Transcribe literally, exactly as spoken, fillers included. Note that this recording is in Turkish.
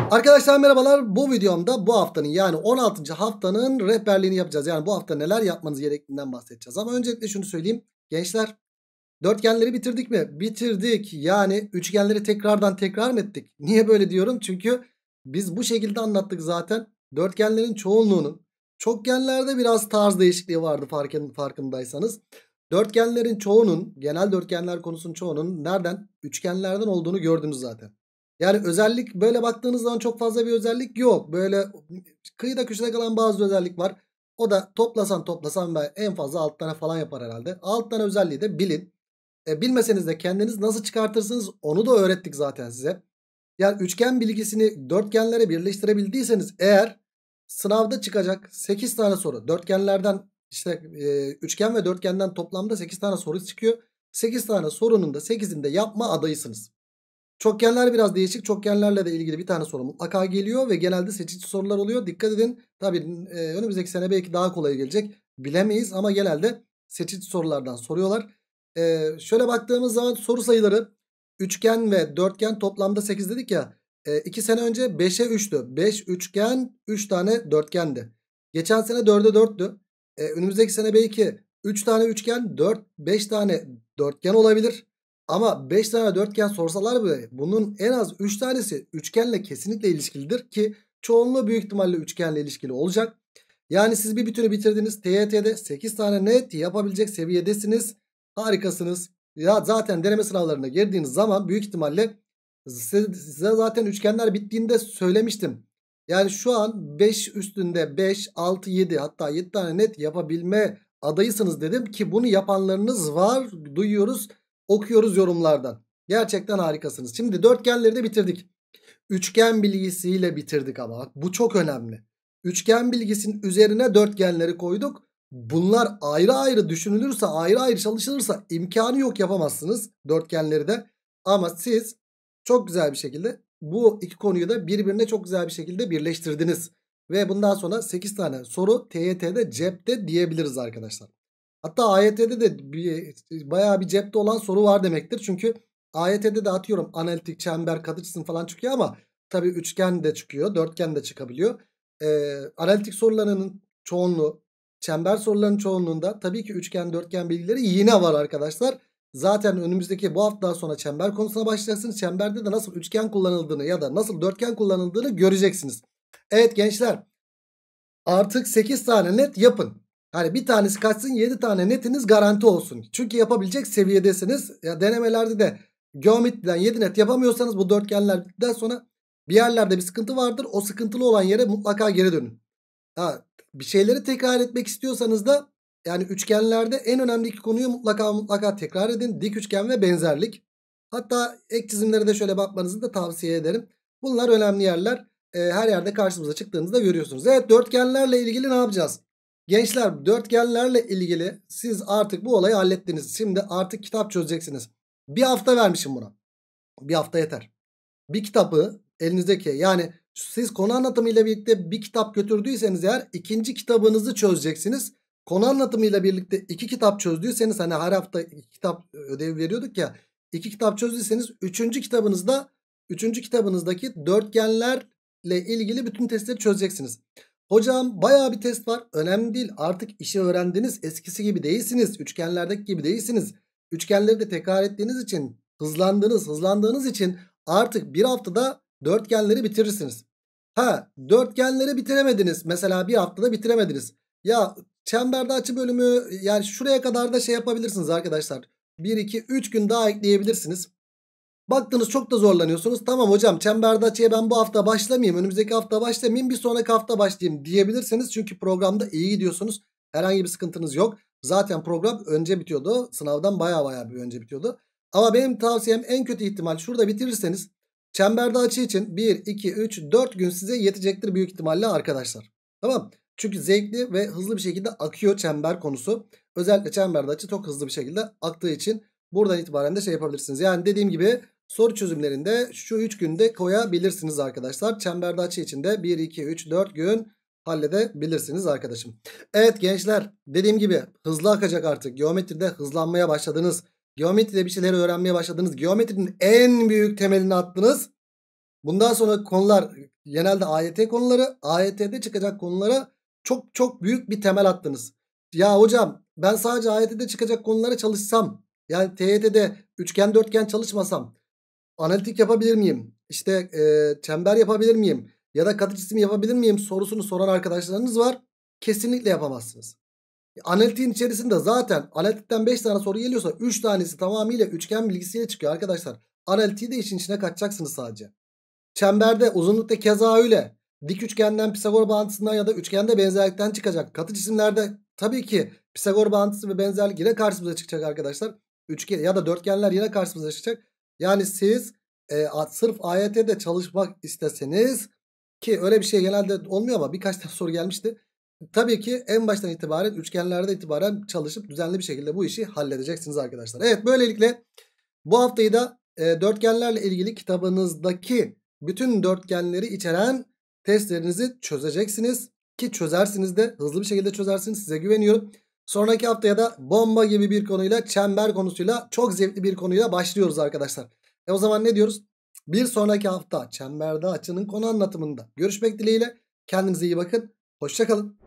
Arkadaşlar merhabalar. Bu videomda bu haftanın yani on altıncı haftanın rehberliğini yapacağız. Yani bu hafta neler yapmanız gerektiğinden bahsedeceğiz. Ama öncelikle şunu söyleyeyim. Gençler, dörtgenleri bitirdik mi? Bitirdik. Yani üçgenleri tekrardan tekrar mı ettik? Niye böyle diyorum? Çünkü biz bu şekilde anlattık zaten. Dörtgenlerin çoğunluğunun, çokgenlerde biraz tarz değişikliği vardı farkın, farkındaysanız. Dörtgenlerin çoğunun, genel dörtgenler konusunun çoğunun nereden? Üçgenlerden olduğunu gördünüz zaten. Yani özellik böyle baktığınız zaman çok fazla bir özellik yok. Böyle kıyıda köşede kalan bazı özellik var. O da toplasan toplasan ve en fazla alt tane falan yapar herhalde. Alt tane özelliği de bilin. E, bilmeseniz de kendiniz nasıl çıkartırsınız onu da öğrettik zaten size. Yani üçgen bilgisini dörtgenlere birleştirebildiyseniz eğer sınavda çıkacak sekiz tane soru. Dörtgenlerden işte e, üçgen ve dörtgenden toplamda sekiz tane soru çıkıyor. sekiz tane sorunun da sekizinde yapma adayısınız. Çokgenler biraz değişik. Çokgenlerle de ilgili bir tane soru mutlaka geliyor ve genelde seçici sorular oluyor. Dikkat edin. Tabii e, önümüzdeki sene belki daha kolay gelecek. Bilemeyiz ama genelde seçici sorulardan soruyorlar. E, şöyle baktığımız zaman soru sayıları üçgen ve dörtgen toplamda sekiz dedik ya. E, iki sene önce beşe üçtü. beş üçgen, üç tane dörtgendi. Geçen sene dörde dörttü. E, önümüzdeki sene belki üç tane üçgen, dört, beş tane dörtgen olabilir. Ama beş tane dörtgen sorsalar bile bunun en az üç tanesi üçgenle kesinlikle ilişkilidir ki çoğunluğu büyük ihtimalle üçgenle ilişkili olacak. Yani siz bir bütünü bitirdiniz. T Y T'de sekiz tane net yapabilecek seviyedesiniz. Harikasınız. Ya zaten deneme sınavlarına girdiğiniz zaman büyük ihtimalle size, size zaten üçgenler bittiğinde söylemiştim. Yani şu an beş üstünde beş, altı, yedi hatta yedi tane net yapabilme adayısınız dedim ki bunu yapanlarınız var, duyuyoruz. Okuyoruz yorumlardan. Gerçekten harikasınız. Şimdi dörtgenleri de bitirdik. Üçgen bilgisiyle bitirdik ama. Bu çok önemli. Üçgen bilgisinin üzerine dörtgenleri koyduk. Bunlar ayrı ayrı düşünülürse, ayrı ayrı çalışılırsa imkanı yok, yapamazsınız dörtgenleri de. Ama siz çok güzel bir şekilde bu iki konuyu da birbirine çok güzel bir şekilde birleştirdiniz. Ve bundan sonra sekiz tane soru T Y T'de cepte diyebiliriz arkadaşlar. Hatta A Y T'de de bir, bayağı bir cepte olan soru var demektir. Çünkü A Y T'de de atıyorum analitik, çember, katı cisim falan çıkıyor ama tabii üçgen de çıkıyor, dörtgen de çıkabiliyor. Ee, analitik sorularının çoğunluğu, çember sorularının çoğunluğunda tabii ki üçgen, dörtgen bilgileri yine var arkadaşlar. Zaten önümüzdeki bu haftadan sonra çember konusuna başlayacaksınız. Çemberde de nasıl üçgen kullanıldığını ya da nasıl dörtgen kullanıldığını göreceksiniz. Evet gençler, artık sekiz tane net yapın. Hani bir tanesi kaçsın, yedi tane netiniz garanti olsun. Çünkü yapabilecek seviyedesiniz. Ya denemelerde de geometriden yedi net yapamıyorsanız bu dörtgenlerden sonra bir yerlerde bir sıkıntı vardır. O sıkıntılı olan yere mutlaka geri dönün. Ha, bir şeyleri tekrar etmek istiyorsanız da yani üçgenlerde en önemli iki konuyu mutlaka mutlaka tekrar edin. Dik üçgen ve benzerlik. Hatta ek çizimlere de şöyle bakmanızı da tavsiye ederim. Bunlar önemli yerler. E, her yerde karşımıza çıktığınızda görüyorsunuz. Evet, dörtgenlerle ilgili ne yapacağız? Gençler, dörtgenlerle ilgili siz artık bu olayı hallettiniz. Şimdi artık kitap çözeceksiniz. Bir hafta vermişim buna. Bir hafta yeter. Bir kitabı elinizdeki, yani siz konu anlatımıyla birlikte bir kitap götürdüyseniz eğer ikinci kitabınızı çözeceksiniz. Konu anlatımıyla birlikte iki kitap çözdüyseniz, hani her hafta iki kitap ödevi veriyorduk ya, iki kitap çözdüyseniz üçüncü kitabınızda üçüncü kitabınızdaki dörtgenlerle ilgili bütün testleri çözeceksiniz. Hocam bayağı bir test var. Önemli değil. Artık işi öğrendiniz. Eskisi gibi değilsiniz. Üçgenlerdeki gibi değilsiniz. Üçgenleri de tekrar ettiğiniz için, hızlandınız. Hızlandığınız için artık bir haftada dörtgenleri bitirirsiniz. Ha, dörtgenleri bitiremediniz. Mesela bir haftada bitiremediniz. Ya çemberde açı bölümü, yani şuraya kadar da şey yapabilirsiniz arkadaşlar. bir, iki, üç gün daha ekleyebilirsiniz. Baktınız çok da zorlanıyorsunuz. Tamam hocam, çemberde açıya ben bu hafta başlamayayım, önümüzdeki hafta başlamayayım, bir sonraki hafta başlayayım diyebilirsiniz. Çünkü programda iyi gidiyorsunuz. Herhangi bir sıkıntınız yok. Zaten program önce bitiyordu. Sınavdan baya baya bir önce bitiyordu. Ama benim tavsiyem, en kötü ihtimal şurada bitirirseniz çemberde açı için bir, iki, üç, dört gün size yetecektir büyük ihtimalle arkadaşlar. Tamam. Çünkü zevkli ve hızlı bir şekilde akıyor çember konusu. Özellikle çemberde açı çok hızlı bir şekilde aktığı için buradan itibaren de şey yapabilirsiniz. Yani dediğim gibi soru çözümlerinde şu üç günde koyabilirsiniz arkadaşlar. Çemberde açı için de bir, iki, üç, dört gün halledebilirsiniz arkadaşım. Evet gençler, dediğim gibi hızlı akacak artık. Geometride hızlanmaya başladınız. Geometride bir şeyleri öğrenmeye başladınız. Geometrinin en büyük temelini attınız. Bundan sonra konular genelde A Y T konuları. A Y T'de çıkacak konulara çok çok büyük bir temel attınız. Ya hocam ben sadece A Y T'de çıkacak konulara çalışsam, yani T Y T'de üçgen dörtgen çalışmasam analitik yapabilir miyim? İşte e, çember yapabilir miyim? Ya da katı cisim yapabilir miyim sorusunu soran arkadaşlarınız var. Kesinlikle yapamazsınız. Analitiğin içerisinde zaten analitikten beş tane soru geliyorsa üç tanesi tamamıyla üçgen bilgisiyle çıkıyor arkadaşlar. Analitiği de işin içine katacaksınız sadece. Çemberde uzunlukta keza öyle. Dik üçgenden Pisagor bağıntısından ya da üçgende benzerlikten çıkacak. Katı cisimlerde tabii ki Pisagor bağıntısı ve benzerlik yine karşımıza çıkacak arkadaşlar. Üçgen ya da dörtgenler yine karşımıza çıkacak. Yani siz e, sırf A Y T'de çalışmak isteseniz, ki öyle bir şey genelde olmuyor ama birkaç tane soru gelmişti. Tabii ki en baştan itibaren üçgenlerde itibaren çalışıp düzenli bir şekilde bu işi halledeceksiniz arkadaşlar. Evet, böylelikle bu haftayı da e, dörtgenlerle ilgili kitabınızdaki bütün dörtgenleri içeren testlerinizi çözeceksiniz. Ki çözersiniz de, hızlı bir şekilde çözersiniz, size güveniyorum. Sonraki haftaya da bomba gibi bir konuyla, çember konusuyla, çok zevkli bir konuyla başlıyoruz arkadaşlar. E o zaman ne diyoruz? Bir sonraki hafta çemberde açının konu anlatımında görüşmek dileğiyle. Kendinize iyi bakın. Hoşça kalın.